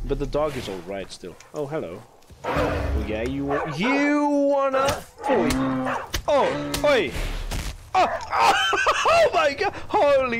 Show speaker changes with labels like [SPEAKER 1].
[SPEAKER 1] But the dog is alright still. Oh, hello. Oh, yeah, you wanna... Oi! Oh! Oi! Oh! Oh my god! Holy...